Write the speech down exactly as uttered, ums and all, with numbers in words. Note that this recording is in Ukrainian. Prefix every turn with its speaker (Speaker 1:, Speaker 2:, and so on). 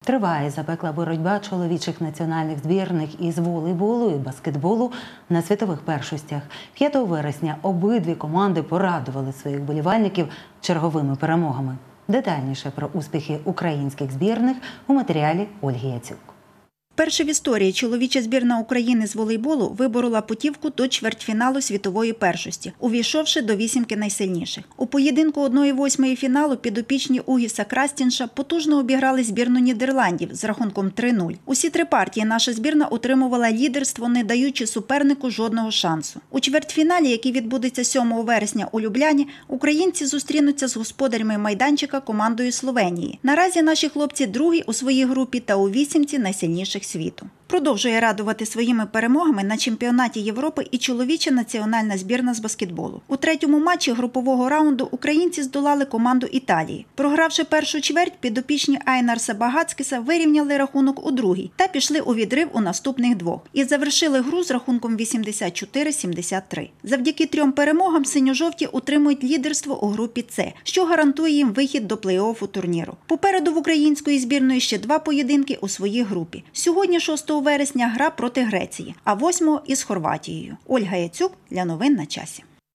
Speaker 1: Триває запекла боротьба чоловічих національних збірних із волейболу і баскетболу на світових першостях. п'ятого вересня обидві команди порадували своїх вболівальників черговими перемогами. Детальніше про успіхи українських збірних у матеріалі Ольги Яцюк.
Speaker 2: Вперше в історії чоловіча збірна України з волейболу виборола путівку до чвертьфіналу світової першості, увійшовши до вісімки найсильніших. У поєдинку одної восьмої фіналу підопічні Угіса Крастінша потужно обіграли збірну Нідерландів з рахунком три нуль. Усі три партії наша збірна утримувала лідерство, не даючи супернику жодного шансу. У чвертьфіналі, який відбудеться сьомого вересня у Любляні, українці зустрінуться з господарями майданчика командою Словенії. Наразі наші хлопці другі у своїй групі та у вісімці найсильніших світу. Продовжує радувати своїми перемогами на чемпіонаті Європи і чоловіча національна збірна з баскетболу. У третьому матчі групового раунду українці здолали команду Італії. Програвши першу чверть, підопічні Айнарса Багацкіса вирівняли рахунок у другій та пішли у відрив у наступних двох. І завершили гру з рахунком вісімдесят чотири сімдесят три. Завдяки трьом перемогам синьо-жовті утримують лідерство у групі С, що гарантує їм вихід до плей-оффу турніру. Попереду в української збірної ще два поєдинки у своїй групі. Сьогодні, шостого вересня, гра проти Греції, а восьмого із Хорватією. Ольга Яцюк для новин на часі.